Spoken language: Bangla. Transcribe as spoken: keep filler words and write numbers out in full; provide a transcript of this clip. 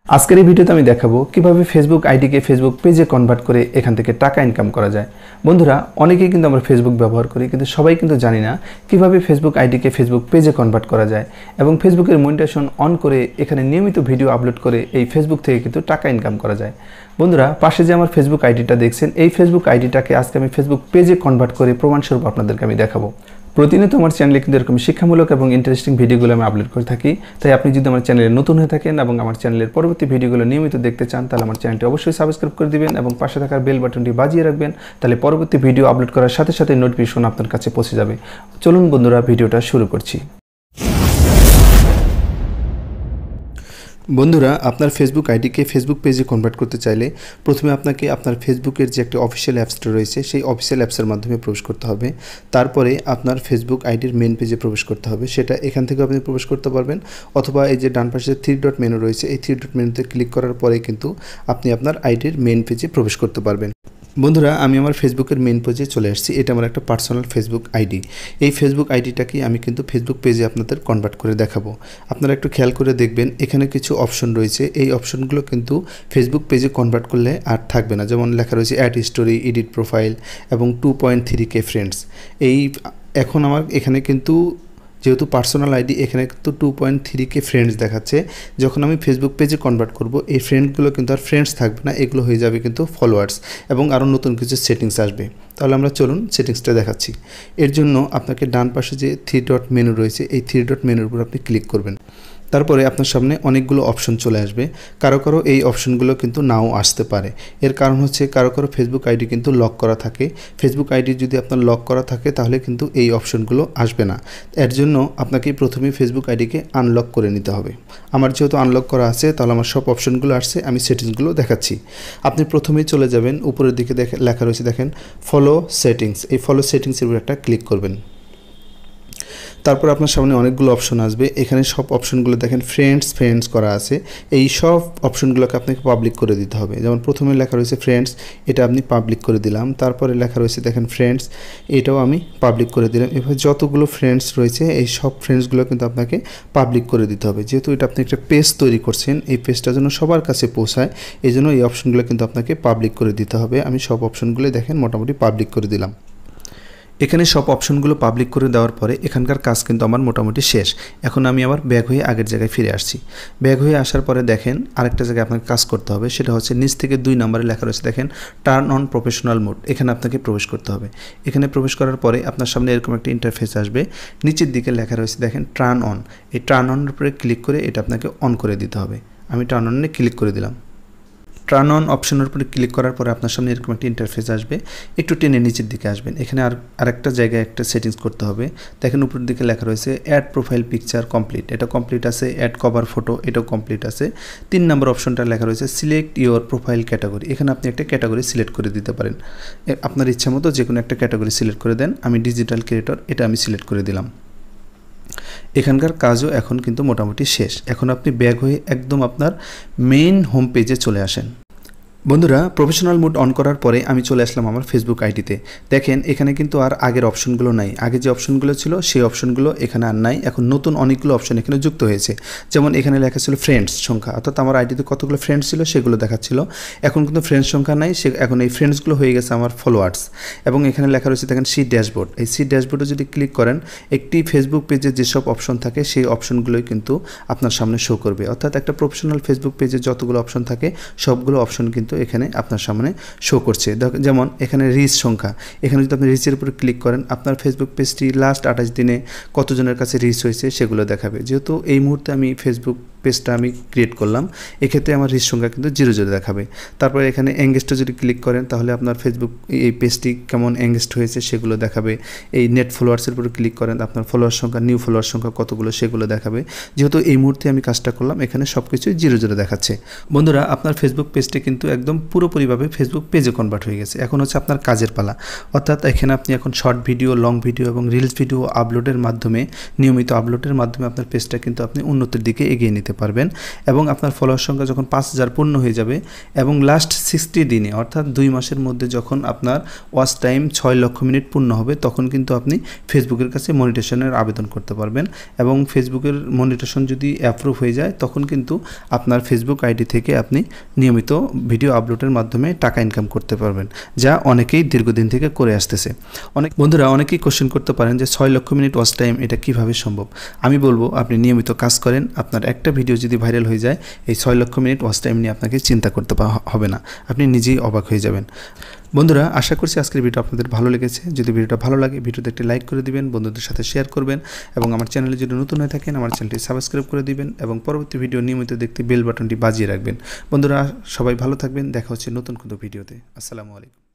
আজকের এই ভিডিওতে আমি দেখাবো কিভাবে ফেসবুক আইডিকে ফেসবুক পেজে কনভার্ট করে এখান থেকে টাকা ইনকাম করা যায়। বন্ধুরা, অনেকেই কিন্তু আমরা ফেসবুক ব্যবহার করি, কিন্তু সবাই কিন্তু জানি না কিভাবে ফেসবুক আইডিকে ফেসবুক পেজে কনভার্ট করা যায় এবং ফেসবুকের মনিটাইজেশন অন করে এখানে নিয়মিত ভিডিও আপলোড করে এই ফেসবুক থেকে কিন্তু টাকা ইনকাম করা যায়। বন্ধুরা, পাশে যে আমার ফেসবুক আইডিটা দেখছেন, এই ফেসবুক আইডিটাকে আজকে আমি ফেসবুক পেজে কনভার্ট করে প্রমাণস্বরূপ আপনাদেরকে আমি দেখাবো। প্রতিনিয়ত আমার চ্যানেলে কিন্তু এরকম শিক্ষামূলক এবং ইন্টারেস্টিং ভিডিওগুলো আমি আপলোড করে থাকি। তাই আপনি যদি আমার চ্যানেলে নতুন হয়ে থাকেন এবং আমার চ্যানেলের পরবর্তী ভিডিওগুলো নিয়মিত দেখতে চান, তাহলে আমার চ্যানেলটি অবশ্যই সাবস্ক্রাইব করে দিবেন এবং পাশে থাকার বেল বাটনটি বাজিয়ে রাখবেন। তাহলে পরবর্তী ভিডিও আপলোড করার সাথে সাথে নোটিফিকেশন আপনার কাছে পৌঁছে যাবে। চলুন বন্ধুরা, ভিডিওটা শুরু করছি। বন্ধুরা, আপনার ফেসবুক আইডিকে ফেসবুক পেজে কনভার্ট করতে চাইলে প্রথমে আপনাকে আপনার ফেসবুকের যে একটা অফিসিয়াল অ্যাপসটা রয়েছে সেই অফিসিয়াল অ্যাপসের মাধ্যমে প্রবেশ করতে হবে। তারপরে আপনার ফেসবুক আইডির মেন পেজে প্রবেশ করতে হবে। সেটা এখান থেকে আপনি প্রবেশ করতে পারবেন, অথবা এই যে ডান পাশে থ্রি ডট মেনু রয়েছে, এই থ্রি ডট মেনুতে ক্লিক করার পরে কিন্তু আপনি আপনার আইডির মেন পেজে প্রবেশ করতে পারবেন। বন্ধুরা, আমি আমার ফেসবুকের মেন পেজে চলে আসছি। এটা আমার একটা পার্সোনাল ফেসবুক আইডি। এই ফেসবুক আইডিটাকে আমি কিন্তু ফেসবুক পেজে আপনাদের কনভার্ট করে দেখাবো। আপনারা একটু খেয়াল করে দেখবেন, এখানে কিছু অপশন রয়েছে। এই অপশনগুলো কিন্তু ফেসবুক পেজে কনভার্ট করলে আর থাকবে না। যেমন লেখা রয়েছে অ্যাড স্টোরি, এডিট প্রোফাইল এবং two point three K friends. এই এখন আমার এখানে কিন্তু যেহেতু পার্সোনাল আইডি, এখানে কিন্তু two point three K friends দেখাচ্ছে। যখন আমি ফেসবুক পেজে কনভার্ট করব, এই ফ্রেন্ডগুলো কিন্তু আর ফ্রেন্ডস থাকবে না, এগুলো হয়ে যাবে কিন্তু ফলোয়ার্স এবং আরও নতুন কিছু সেটিংস আসবে। তাহলে আমরা চলুন সেটিংসটা দেখাচ্ছি। এর জন্য আপনাকে ডান পাশে যে থ্রি ডট মেনু রয়েছে, এই থ্রি ডট মেনুর উপর আপনি ক্লিক করবেন। তারপরে আপনার সামনে অনেকগুলো অপশন চলে আসবে। কারো কারো এই অপশনগুলো কিন্তু নাও আসতে পারে। এর কারণ হচ্ছে কারো কারো ফেসবুক আইডি কিন্তু লক করা থাকে। ফেসবুক আইডি যদি আপনার লক করা থাকে তাহলে কিন্তু এই অপশনগুলো আসবে না। এর জন্য আপনাকে প্রথমে ফেসবুক আইডিকে আনলক করে নিতে হবে। আমার যেহেতু আনলক করা আছে, তাহলে আমার সব অপশনগুলো আসছে। আমি সেটিংসগুলো দেখাচ্ছি। আপনি প্রথমেই চলে যাবেন, উপরের দিকে দেখে লেখা রয়েছে দেখেন ফলো সেটিংস। এই ফলো সেটিংসের উপর একটা ক্লিক করবেন। তারপর আপনার সামনে অনেকগুলো অপশন আসবে। এখানে সব অপশনগুলো দেখেন ফ্রেন্ডস ফ্রেন্ডস করা আছে। এই সব অপশনগুলোকে আপনাকে পাবলিক করে দিতে হবে। যেমন প্রথমে লেখা রয়েছে ফ্রেন্ডস, এটা আপনি পাবলিক করে দিলাম। তারপরে লেখা রয়েছে দেখেন ফ্রেন্ডস, এটাও আমি পাবলিক করে দিলাম। এভাবে যতগুলো ফ্রেন্ডস রয়েছে এই সব ফ্রেন্ডসগুলো কিন্তু আপনাকে পাবলিক করে দিতে হবে। যেহেতু এটা আপনি একটা পেজ তৈরি করছেন, এই পেজটা যেন সবার কাছে পৌঁছায়, এই জন্য এই অপশনগুলো কিন্তু আপনাকে পাবলিক করে দিতে হবে। আমি সব অপশনগুলো দেখেন মোটামুটি পাবলিক করে দিলাম। এখানে সব অপশনগুলো পাবলিক করে দেওয়ার পরে এখানকার কাজ কিন্তু আমার মোটামুটি শেষ। এখন আমি আবার ব্যাক হয়ে আগের জায়গায় ফিরে আসছি। ব্যাক হয়ে আসার পরে দেখেন আরেকটা জায়গায় আপনাকে কাজ করতে হবে। সেটা হচ্ছে নিচ থেকে দুই নম্বরে লেখা রয়েছে দেখেন টার্ন অন প্রফেশনাল মোড। এখানে আপনাকে প্রবেশ করতে হবে। এখানে প্রবেশ করার পরে আপনার সামনে এরকম একটা ইন্টারফেস আসবে। নিচের দিকে লেখা রয়েছে দেখেন টার্ন অন। এই টার্ন অনের উপরে ক্লিক করে এটা আপনাকে অন করে দিতে হবে। আমি টার্ন অনে ক্লিক করে দিলাম। টার্ন অন অপশনের উপরে ক্লিক করার পরে আপনার সামনে এরকম একটা ইন্টারফেস আসবে। একটু টেনে নিচের দিকে আসবেন। এখানে আর আরেকটা জায়গায় একটা সেটিংস করতে হবে। দেখেন উপরের দিকে লেখা রয়েছে অ্যাড প্রোফাইল পিকচার কমপ্লিট। এটা কমপ্লিট আছে। অ্যাড কভার ফটো, এটাও কমপ্লিট আছে। তিন নম্বর অপশনটা লেখা রয়েছে সিলেক্ট ইওর প্রোফাইল ক্যাটাগরি। এখানে আপনি একটা ক্যাটাগরি সিলেক্ট করে দিতে পারেন। আপনার ইচ্ছা মতো যে কোনো একটা ক্যাটাগরি সিলেক্ট করে দেন। আমি ডিজিটাল ক্রিয়েটর, এটা আমি সিলেক্ট করে দিলাম। এখানকার কাজও এখন কিন্তু মোটামুটি শেষ। এখন আপনি ব্যাক হয়ে একদম আপনার মেইন হোম পেজে চলে আসেন। বন্ধুরা, প্রফেশনাল মোড অন করার পরে আমি চলে আসলাম আমার ফেসবুক আইডিতে। দেখেন এখানে কিন্তু আর আগের অপশনগুলো নাই। আগে যে অপশনগুলো ছিল সেই অপশনগুলো এখানে আর নাই। এখন নতুন অনেকগুলো অপশন এখানে যুক্ত হয়েছে। যেমন এখানে লেখা ছিল ফ্রেন্ডস সংখ্যা, অর্থাৎ আমার আইডিতে কতগুলো ফ্রেন্ডস ছিল সেগুলো দেখাচ্ছিল। এখন কিন্তু ফ্রেন্ডস সংখ্যা নাই, সে এখন এই ফ্রেন্ডসগুলো হয়ে গেছে আমার ফলোয়ার্স। এবং এখানে লেখা রয়েছে দেখেন সি ড্যাশবোর্ড। এই সি ড্যাশবোর্ডে যদি ক্লিক করেন, একটি ফেসবুক পেজে যেসব অপশন থাকে সেই অপশনগুলোই কিন্তু আপনার সামনে শো করবে। অর্থাৎ একটা প্রফেশনাল ফেসবুক পেজে যতগুলো অপশন থাকে সবগুলো অপশন কিন্তু এখানে আপনার সামনে শো করছে। যেমন এখানে রিচ সংখ্যা, এখানে যদি আপনি রিচের উপরে ক্লিক করেন, আপনার ফেসবুক পেজটি লাস্ট আঠাশ দিনে কতজনের কাছে রিচ হয়েছে সেগুলো দেখাবে। যেহেতু এই মুহূর্তে আমি ফেসবুক পেজটা আমি ক্রিয়েট করলাম, এক্ষেত্রে আমার রিচ সংখ্যা কিন্তু জিরো জিরো দেখাবে। তারপরে এখানে এঙ্গেজটা যদি ক্লিক করেন, তাহলে আপনার ফেসবুক এই পেজটি কেমন এঙ্গেজড হয়েছে সেগুলো দেখাবে। এই নেট ফলোয়ার্সের উপরে ক্লিক করেন, আপনার ফলোয়ার সংখ্যা, নিউ ফলোয়ার সংখ্যা কতগুলো সেগুলো দেখাবে। যেহেতু এই মুহূর্তে আমি কাজটা করলাম, এখানে সব কিছুই জিরো জিরো দেখাচ্ছে। বন্ধুরা, আপনার ফেসবুক পেজটি কিন্তু একদম পুরোপুরিভাবে ফেসবুক পেজে কনভার্ট হয়ে গেছে। এখন হচ্ছে আপনার কাজের পালা। অর্থাৎ এখানে আপনি এখন শর্ট ভিডিও, লং ভিডিও এবং রিলস ভিডিও আপলোডের মাধ্যমে, নিয়মিত আপলোডের মাধ্যমে আপনার পেজটা কিন্তু আপনি উন্নতির দিকে এগিয়ে নিতে দিতে পারবেন এবং আপনার ফলোয়ার সংখ্যা যখন পাঁচ হাজার পূর্ণ হয়ে যাবে এবং লাস্ট সিক্সটি দিনে অর্থাৎ দুই মাসের মধ্যে যখন আপনার ওয়াচ টাইম ছয় লক্ষ মিনিট পূর্ণ হবে তখন কিন্তু আপনি ফেসবুকের কাছে মনিটেশনের আবেদন করতে পারবেন এবং ফেসবুকের মনিটেশন যদি অ্যাপ্রুভ হয়ে যায় তখন কিন্তু আপনার ফেসবুক আইডি থেকে আপনি নিয়মিত ভিডিও আপলোডের মাধ্যমে টাকা ইনকাম করতে পারবেন, যা অনেকেই দীর্ঘদিন থেকে করে আসতেছে। অনেক বন্ধুরা অনেকেই কোশ্চেন করতে পারেন যে ছয় লক্ষ মিনিট ওয়াচ টাইম এটা কিভাবে সম্ভব। আমি বলবো আপনি নিয়মিত কাজ করেন, আপনার একটা ভিডিও যদি ভাইরাল হয়ে যায় এই ছয় লক্ষ মিনিট ওয়াচ টাইম নিয়ে আপনাকে চিন্তা করতে হবে না, আপনি নিজেই অবাক হয়ে যাবেন। বন্ধুরা আশা করছি আজকের ভিডিও আপনাদের ভালো লেগেছে। যদি ভিডিওটা ভালো লাগে ভিডিওতে একটি লাইক করে দিবেন, বন্ধুদের সাথে শেয়ার করবেন এবং আমার চ্যানেলে যদি নতুন হয়ে থাকেন আমার চ্যানেলটি সাবস্ক্রাইব করে দিবেন এবং পরবর্তী ভিডিও নিয়মিত দেখতে বেল বাটনটি বাজিয়ে রাখবেন। বন্ধুরা সবাই ভালো থাকবেন, দেখা হচ্ছে নতুন কোনো ভিডিওতে। আসসালামু আলাইকুম।